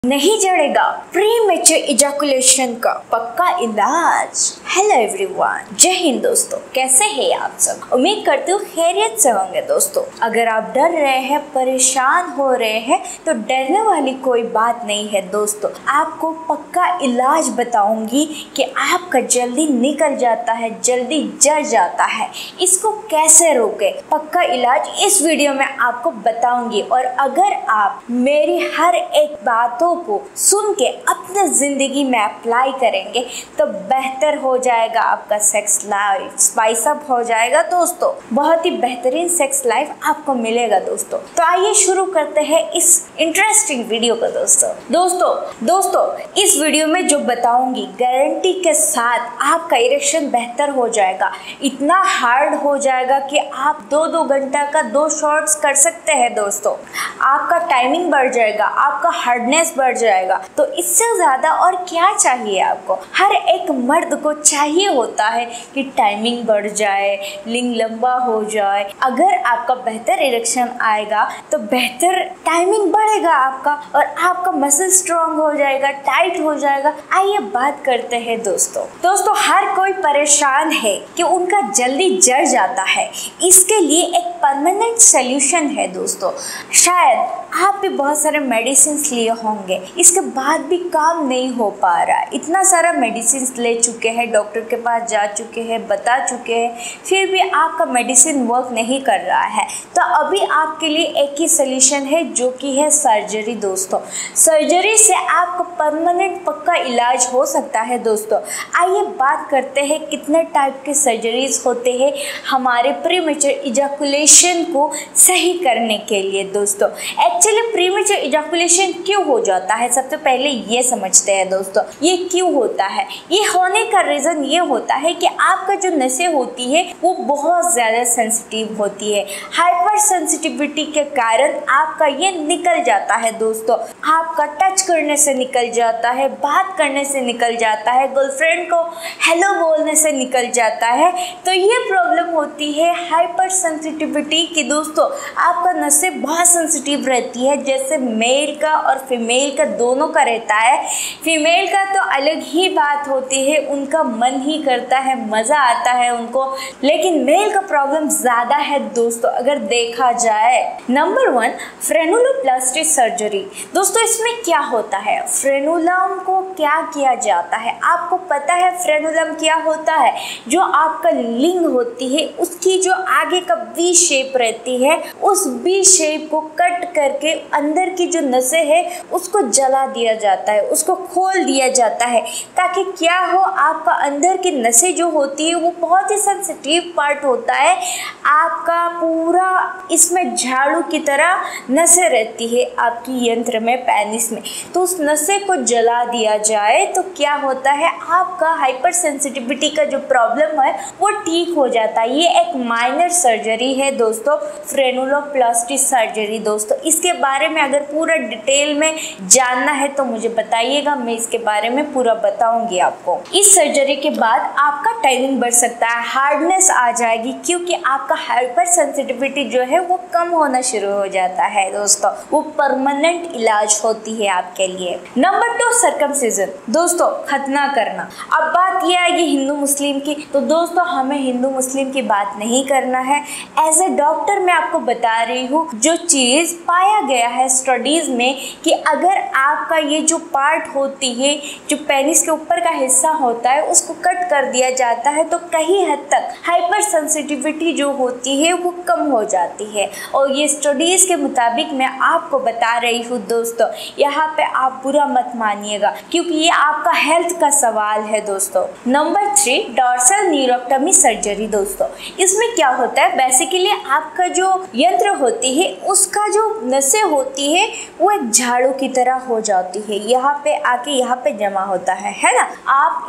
नहीं जड़ेगा premature ejaculation का पक्का इलाज। हेलो एवरीवन, जय हिंद दोस्तों, कैसे हैं आप सब। उम्मीद करती हूँ खैरियत से होंगे दोस्तों। अगर आप डर रहे हैं, परेशान हो रहे हैं तो डरने वाली कोई बात नहीं है दोस्तों। आपको पक्का इलाज बताऊंगी कि आपका जल्दी निकल जाता है, जल्दी जड़ जाता है, इसको कैसे रोके। पक्का इलाज इस वीडियो में आपको बताऊंगी। और अगर आप मेरी हर एक बातों को सुन के अपने जिंदगी में अप्लाई करेंगे तो बेहतर हो जाएगा आपका सेक्स लाइफ, स्पाइस अप हो जाएगा दोस्तों। बहुत ही बेहतरीन सेक्स लाइफ आपको मिलेगा दोस्तों। तो आइए शुरू करते हैं इस इंटरेस्टिंग वीडियो को दोस्तों इस वीडियो में जो बताऊंगी गारंटी के साथ आपका इरेक्शन बेहतर हो जाएगा। इतना हार्ड हो जाएगा कि आप 2-2 घंटा का 2 शॉट्स कर सकते हैं दोस्तों। आपका टाइमिंग बढ़ जाएगा, आपका हार्डनेस बढ़ जाएगा। तो इससे ज़्यादा और क्या चाहिए आपको। हर एक मर्द को चाहिए होता है कि टाइमिंग बढ़ जाए, लिंग लंबा हो जाए। अगर आपका बेहतर इरेक्शन आएगा तो बेहतर टाइमिंग बढ़ेगा आपका और आपका मसल स्ट्रॉन्ग हो जाएगा, टाइट हो जाएगा। आइए बात करते हैं दोस्तों हर कोई परेशान है कि उनका जल्दी जड़ जाता है। इसके लिए एक परमानेंट सोल्यूशन है दोस्तों। शायद आप भी बहुत सारे मेडिसिन लिए होंगे, इसके बाद भी काम नहीं हो पा रहा। इतना सारा मेडिसिन ले चुके हैं, डॉक्टर के पास जा चुके हैं, बता चुके हैं, फिर भी आपका मेडिसिन वर्क नहीं कर रहा है। तो अभी आपके लिए एक ही सोल्यूशन है जो कि है सर्जरी दोस्तों। सर्जरी से आपको परमानेंट पक्का इलाज हो सकता है दोस्तों। आइए बात करते हैं कितने टाइप के सर्जरीज होते हैं हमारे प्रीमेच्योर इजैकुलेशन को सही करने के लिए दोस्तों। एक्चुअली प्रीमेच्योर इजैकुलेशन क्यों हो जाता है, सबसे पहले ये समझते हैं दोस्तों। ये क्यों होता है, ये होने का रीज़न ये होता है कि आपका जो नसें होती है वो बहुत ज़्यादा सेंसिटिव होती है। हाइपर सेंसिटिविटी के कारण आपका ये निकल जाता है दोस्तों। आपका टच करने से निकल जाता है, बात करने से निकल जाता है, गर्लफ्रेंड को हेलो बोलने से निकल जाता है। तो ये प्रॉब्लम होती है हाइपर सेंसिटिविटी की दोस्तों। आपका नसें बहुत सेंसिटिव रहती है, जैसे मेल का और फीमेल का दोनों का रहता है। फीमेल का तो अलग ही बात होती है, उनका मन ही करता है, मज़ा आता है उनको। लेकिन मेल का प्रॉब्लम ज़्यादा है दोस्तों अगर देखा जाए। नंबर 1, फ्रेनुलोप्लास्टी सर्जरी दोस्तों। इसमें क्या होता है, फ्रेनुलम को क्या किया जाता है आपको पता है। फ्रेनुलम क्या होता है, जो आपका लिंग होती है उसकी जो आगे का वी शेप रहती है, उस वी शेप को कट करके अंदर की जो नसें है उसको जला दिया जाता है, उसको खोल दिया जाता है, ताकि क्या हो, आपका अंदर की नसें जो होती है वो बहुत ही सेंसिटिव पार्ट होता है। आपका पूरा इसमें झाड़ू की तरह नसें रहती है आपकी यंत्र में, पेनिस में। तो उस नसें को जला दिया जाए तो क्या होता है, आपका हाइपर सेंसिटिविटी का जो प्रॉब्लम है वो ठीक हो जाता है। ये एक माइनर सर्जरी है दोस्तों, फ्रेनुलोप्लास्टी सर्जरी दोस्तों। इसके बारे में अगर पूरा डिटेल में जानना है तो मुझे बताइएगा, मैं इसके बारे में पूरा बताऊंगी आपको। इस सर्जरी के बाद आपका टाइमिंग बढ़ सकता है, हार्डनेस आ जाएगी, क्योंकि आपका हाइपर सेंसिटिविटी जो है वो कम होना शुरू हो जाता है दोस्तों। वो परमानेंट इलाज होती है आपके लिए। नंबर 2, सर्कमसिजन दोस्तों, खतना करना। अब बात यह आएगी हिंदू मुस्लिम की, तो दोस्तों हमें हिंदू मुस्लिम की बात नहीं करना है। एज ए डॉक्टर मैं आपको बता रही हूँ जो चीज़ पाया गया है स्टडीज में कि अगर आपका ये जो पार्ट होती है, जो पेनिस के ऊपर का हिस्सा होता है, उसको कट कर दिया जाता है तो कहीं हद तक हाइपर सेंसिटिविटी जो होती है वो कम हो जाती है। और ये स्टडीज के मुताबिक मैं आपको बता रही हूँ दोस्तों। यहाँ पे आप बुरा मत मानिएगा क्योंकि ये आपका हेल्थ का सवाल है दोस्तों। नंबर 3, डॉर्सल न्यूरोटमी सर्जरी दोस्तों। इसमें क्या होता है, बेसिकली आपका जो यंत्र होती है उसका जो नसें होती है वो एक झाड़ू की तरह हो जाती है, यहाँ पे आके यहाँ पे जमा होता है ना। आप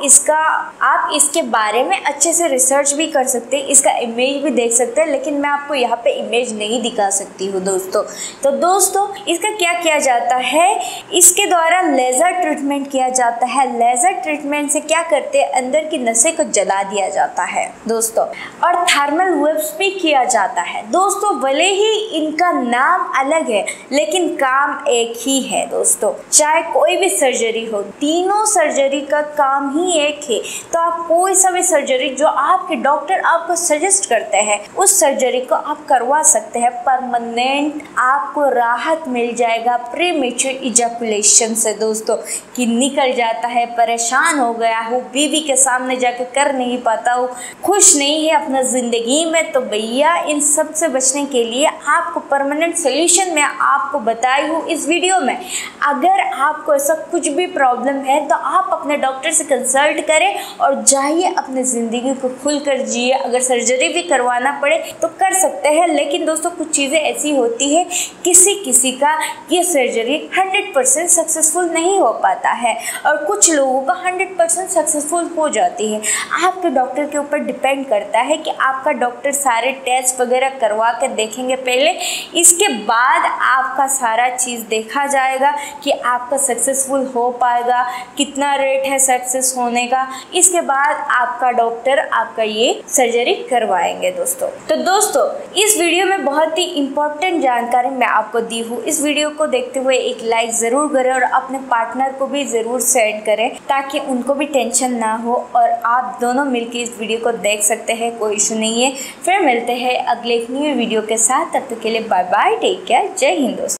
इसके बारे में अच्छे से रिसर्च भी कर सकते हैं, इसका इमेज भी देख सकते हैं, लेकिन मैं आपको यहाँ पे इमेज नहीं दिखा सकती हूँ दोस्तों। तो दोस्तों इसका क्या किया जाता है, इसके द्वारा लेज़र ट्रीटमेंट किया जाता है। लेज़र ट्रीटमेंट से क्या करते हैं, अंदर की नसें को जला दिया जाता है दोस्तों। और थर्मल वेव्स भी किया जाता है दोस्तों। भले ही इनका नाम अलग है है लेकिन काम एक ही है दोस्तों। चाहे कोई भी सर्जरी हो, तीनों सर्जरी का काम ही एक है। तो आप कोई सा भी सर्जरी जो आपके डॉक्टर आपको सजेस्ट करते हैं उस सर्जरी को आप करवा सकते हैं। परमानेंट आपको राहत मिल जाएगा प्रीमेच्योर इजैकुलेशन से दोस्तों। कि निकल जाता है, परेशान हो गया हो, बीवी के सामने जाके कर नहीं पाता हो, खुश नहीं है अपना ज़िंदगी में, तो भैया इन सब से बचने के लिए आपको परमानेंट सोल्यूशन मैं आपको बताई हूँ इस वीडियो में। अगर आपको ऐसा कुछ भी प्रॉब्लम है तो आप अपने डॉक्टर से कंसल्ट करें और जाइए अपने ज़िंदगी को खुल कर जिए। अगर सर्जरी भी करवाना पड़े तो कर सकते हैं, लेकिन दोस्तों कुछ चीज़ें ऐसी होती है किसी का ये सर्जरी 100% सक्सेसफुल नहीं हो पाता है और कुछ लोगों का 100% सक्सेसफुल हो जाती है। आपके डॉक्टर के ऊपर डिपेंड करता है कि आपका डॉक्टर सारे टेस्ट वगैरह करवा के देखेंगे पहले, इसके बाद आपका सारा चीज़ देखा जाएगा कि आपका सक्सेसफुल हो पाएगा, कितना रेट है सक्सेस होने का, इसके बाद आपका डॉक्टर आपका ये सर्जरी करवाएंगे दोस्तों। तो दोस्तों इस वीडियो में बहुत ही इंपॉर्टेंट जानकारी मैं आपको दी हूँ। इस वीडियो को देखते हुए एक लाइक ज़रूर करें और अपने पार्टनर को भी ज़रूर सेंड करें ताकि उनको भी टेंशन ना हो और आप दोनों मिलकर इस वीडियो को देख सकते हैं, कोई इशू नहीं है। फिर मिलते हैं अगले एक न्यू वीडियो के साथ, तब तक के लिए बाय बाय, टेक केयर, जय हिंद दोस्तों।